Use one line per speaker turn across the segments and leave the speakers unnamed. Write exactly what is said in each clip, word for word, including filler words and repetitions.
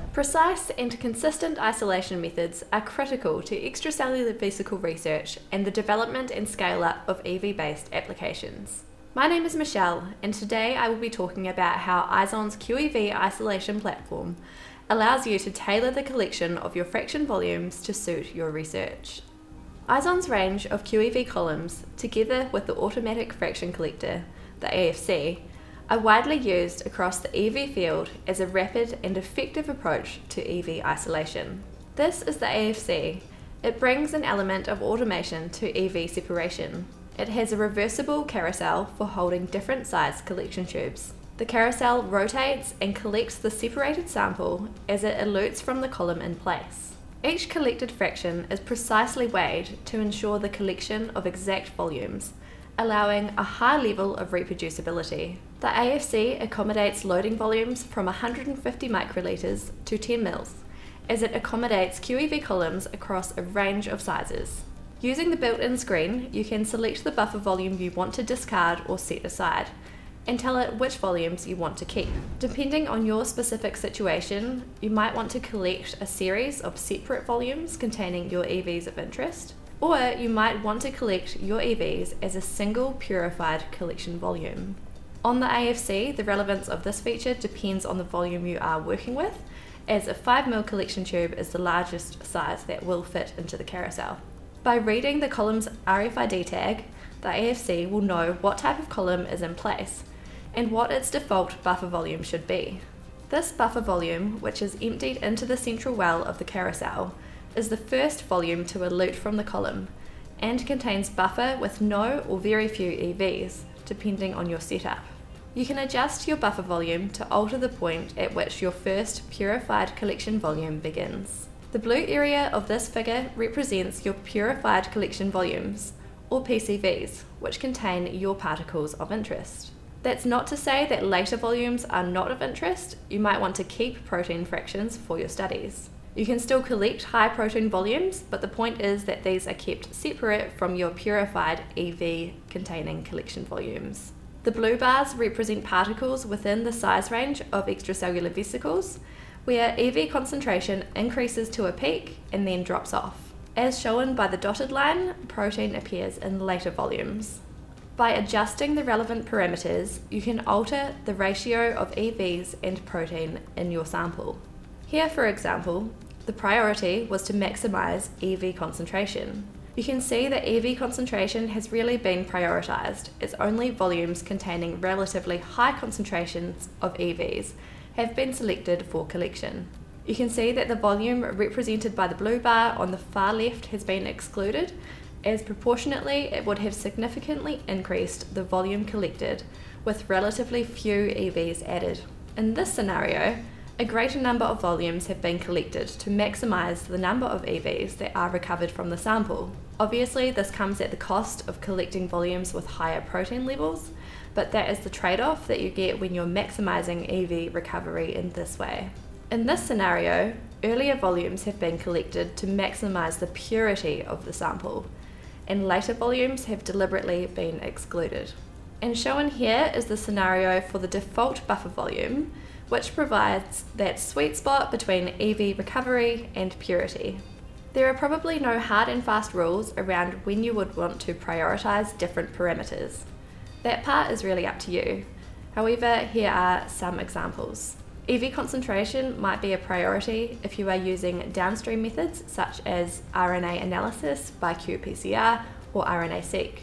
Precise and consistent isolation methods are critical to extracellular vesicle research and the development and scale-up of E V-based applications. My name is Michelle, and today I will be talking about how Izon's qEV isolation platform allows you to tailor the collection of your fraction volumes to suit your research. Izon's range of qEV columns, together with the automatic fraction collector, the A F C, are widely used across the E V field as a rapid and effective approach to E V isolation. This is the A F C. It brings an element of automation to E V separation. It has a reversible carousel for holding different sized collection tubes. The carousel rotates and collects the separated sample as it elutes from the column in place. Each collected fraction is precisely weighed to ensure the collection of exact volumes, allowing a high level of reproducibility. The A F C accommodates loading volumes from one hundred fifty microliters to ten mils, as it accommodates qEV columns across a range of sizes. Using the built-in screen, you can select the buffer volume you want to discard or set aside, and tell it which volumes you want to keep. Depending on your specific situation, you might want to collect a series of separate volumes containing your E Vs of interest, or you might want to collect your E Vs as a single purified collection volume. On the A F C, the relevance of this feature depends on the volume you are working with, as a five mil collection tube is the largest size that will fit into the carousel. By reading the column's R F I D tag, the A F C will know what type of column is in place and what its default buffer volume should be. This buffer volume, which is emptied into the central well of the carousel, is the first volume to elute from the column and contains buffer with no or very few E Vs, depending on your setup. You can adjust your buffer volume to alter the point at which your first purified collection volume begins. The blue area of this figure represents your purified collection volumes, or P C Vs, which contain your particles of interest. That's not to say that later volumes are not of interest. You might want to keep protein fractions for your studies. You can still collect high protein volumes, but the point is that these are kept separate from your purified E V containing collection volumes. The blue bars represent particles within the size range of extracellular vesicles, where E V concentration increases to a peak and then drops off. As shown by the dotted line, protein appears in later volumes. By adjusting the relevant parameters, you can alter the ratio of E Vs and protein in your sample. Here, for example, the priority was to maximize E V concentration. You can see that E V concentration has really been prioritized, as only volumes containing relatively high concentrations of E Vs have been selected for collection. You can see that the volume represented by the blue bar on the far left has been excluded, as proportionately it would have significantly increased the volume collected with relatively few E Vs added. In this scenario, a greater number of volumes have been collected to maximize the number of E Vs that are recovered from the sample. Obviously, this comes at the cost of collecting volumes with higher protein levels, but that is the trade-off that you get when you're maximizing E V recovery in this way. In this scenario, earlier volumes have been collected to maximize the purity of the sample, and later volumes have deliberately been excluded. And shown here is the scenario for the default buffer volume, which provides that sweet spot between E V recovery and purity. There are probably no hard and fast rules around when you would want to prioritize different parameters. That part is really up to you. However, here are some examples. E V concentration might be a priority if you are using downstream methods such as R N A analysis by q P C R or R N A seq,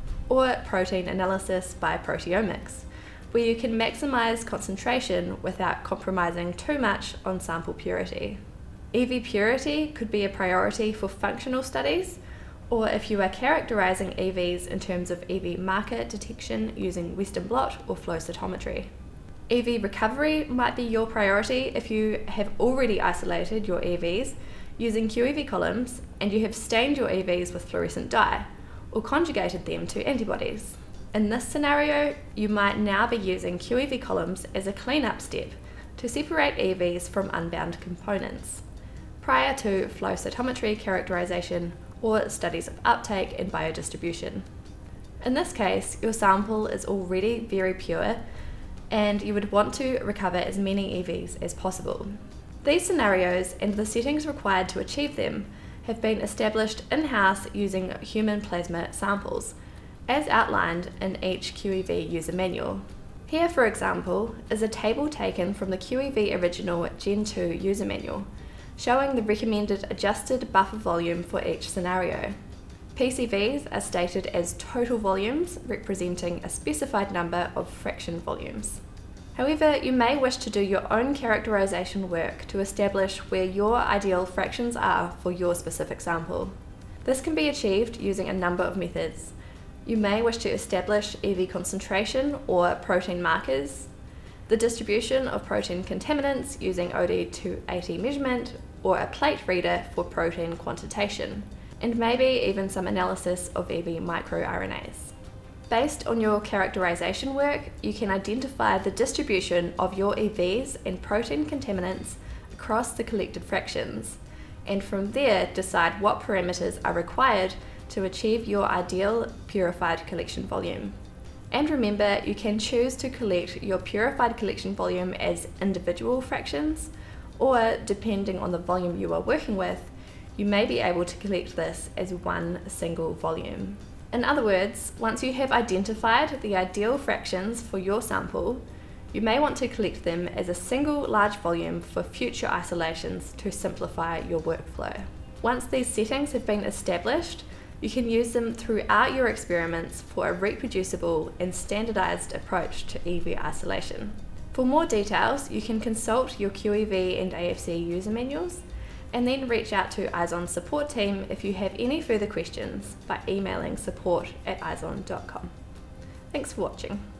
or protein analysis by proteomics, where you can maximize concentration without compromising too much on sample purity. E V purity could be a priority for functional studies, or if you are characterizing E Vs in terms of E V marker detection using Western blot or flow cytometry. E V recovery might be your priority if you have already isolated your E Vs using qEV columns and you have stained your E Vs with fluorescent dye, or conjugated them to antibodies. In this scenario, you might now be using qEV columns as a cleanup step to separate E Vs from unbound components, prior to flow cytometry characterization or studies of uptake and biodistribution. In this case, your sample is already very pure and you would want to recover as many E Vs as possible. These scenarios and the settings required to achieve them have been established in-house using human plasma samples, as outlined in each qEV user manual. Here, for example, is a table taken from the qEV original Gen two user manual, showing the recommended adjusted buffer volume for each scenario. P C Vs are stated as total volumes, representing a specified number of fraction volumes. However, you may wish to do your own characterization work to establish where your ideal fractions are for your specific sample. This can be achieved using a number of methods. You may wish to establish E V concentration or protein markers, the distribution of protein contaminants using O D two eighty measurement, or a plate reader for protein quantitation, and maybe even some analysis of E V microRNAs. Based on your characterization work, you can identify the distribution of your E Vs and protein contaminants across the collected fractions, and from there decide what parameters are required to achieve your ideal purified collection volume. And remember, you can choose to collect your purified collection volume as individual fractions, or depending on the volume you are working with, you may be able to collect this as one single volume. In other words, once you have identified the ideal fractions for your sample, you may want to collect them as a single large volume for future isolations to simplify your workflow. Once these settings have been established, you can use them throughout your experiments for a reproducible and standardized approach to E V isolation. For more details, you can consult your qEV and A F C user manuals, and then reach out to Izon's support team if you have any further questions by emailing support at izon dot com. Thanks for watching.